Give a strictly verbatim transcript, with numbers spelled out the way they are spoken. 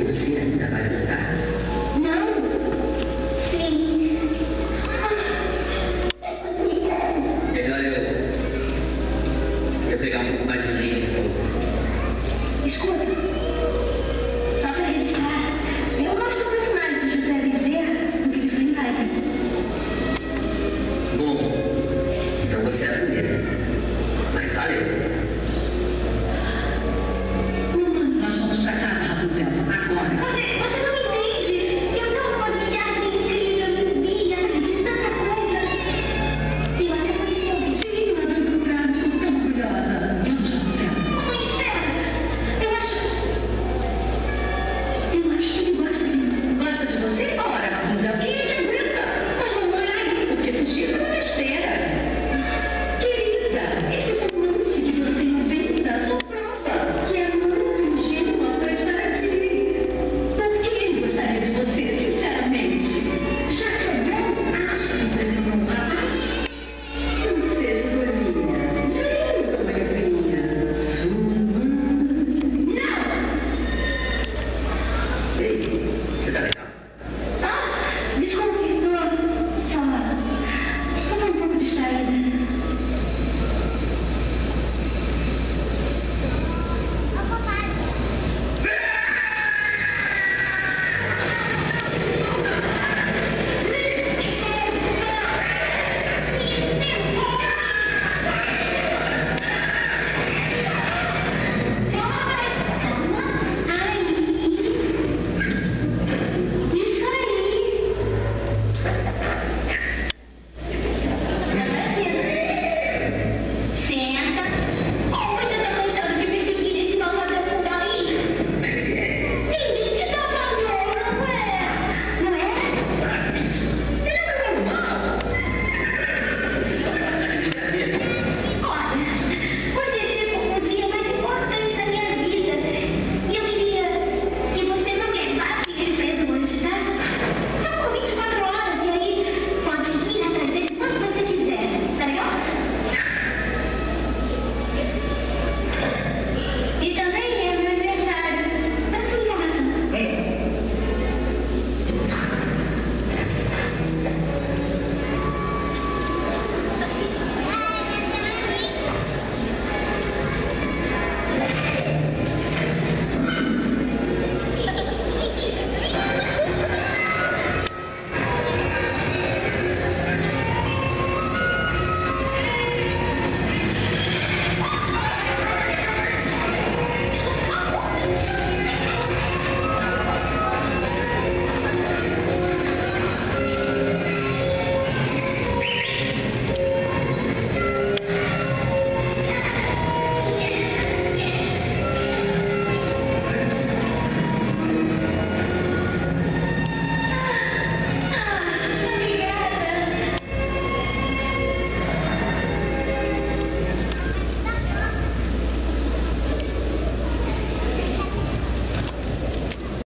Você ainda vai lutar? Não. Sim. Melhor eu... eu pegar um pouco mais de linha, por favor. Escuta. Só para registrar, eu gosto muito mais de José Bezerra do que de Freiberg. Bom, então você é a primeira. Mas valeu. Nós vamos pra casa, Rapunzel, agora. Você, você não entende. Eu tô numa viagem incrível, vi, aprendi tanta coisa. Eu até conheci alguém. Sim, uma aventura tão tão orgulhosa. Vamos, Rapunzel. Mãe, espera. Eu acho... Eu acho que ele gosta de mim. Gosta de você? Ora, Rapunzel, quem é que aguenta? Mas mamãe aí, porque fugir foi uma besteira. Querida, esse romance que você inventa só prova que é muito ingênua para estar aqui. Por que ele gostaria de você, sinceramente? Já sobrou? Acha que impressionou um rapaz? Não seja dolinha. Vem, mamãezinha. Sua mãe. Não! Ei, você tá bem?